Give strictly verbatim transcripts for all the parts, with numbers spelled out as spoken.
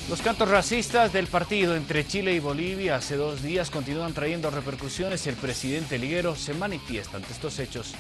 Los cantos racistas del partido entre Chile y Bolivia hace dos días continúan trayendo repercusiones y el presidente liguero se manifiesta ante estos hechos.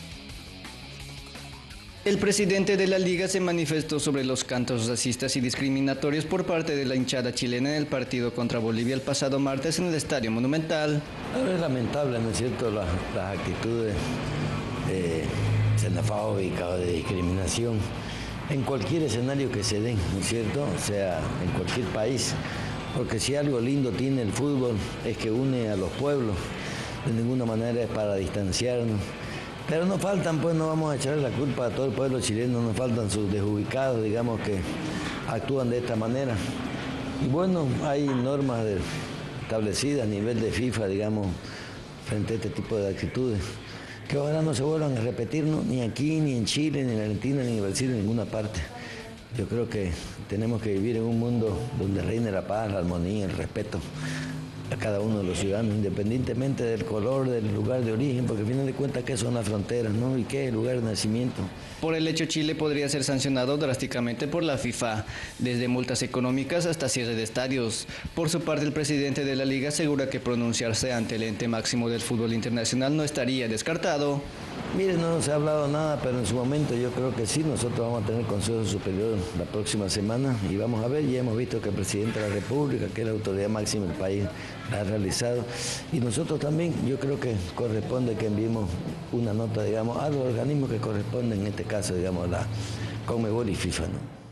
El presidente de la Liga se manifestó sobre los cantos racistas y discriminatorios por parte de la hinchada chilena en el partido contra Bolivia el pasado martes en el Estadio Monumental. Es lamentable, ¿no es cierto?, las, las actitudes eh, xenofóbicas o de discriminación en cualquier escenario que se den, ¿no es cierto?, o sea, en cualquier país, porque si algo lindo tiene el fútbol es que une a los pueblos, de ninguna manera es para distanciarnos. Pero nos faltan, pues no vamos a echarle la culpa a todo el pueblo chileno, nos faltan sus desubicados, digamos, que actúan de esta manera. Y bueno, hay normas de, establecidas a nivel de FIFA, digamos, frente a este tipo de actitudes, que ojalá no se vuelvan a repetir, ¿no?, ni aquí, ni en Chile, ni en Argentina, ni en Brasil, en ninguna parte. Yo creo que tenemos que vivir en un mundo donde reine la paz, la armonía, el respeto a cada uno de los ciudadanos, independientemente del color, del lugar de origen, porque al final de cuentas, ¿qué son las fronteras, no? ¿Y qué es el lugar de nacimiento? Por el hecho, Chile podría ser sancionado drásticamente por la FIFA, desde multas económicas hasta cierre de estadios. Por su parte, el presidente de la Liga asegura que pronunciarse ante el ente máximo del fútbol internacional no estaría descartado. Mire, no se ha hablado nada, pero en su momento yo creo que sí, nosotros vamos a tener Consejo Superior la próxima semana y vamos a ver, ya hemos visto que el presidente de la República, que es la autoridad máxima del país, la ha realizado, y nosotros también, yo creo que corresponde que enviemos una nota, digamos, a los organismos que corresponden, en este caso, digamos, la Conmebol y FIFA, ¿no?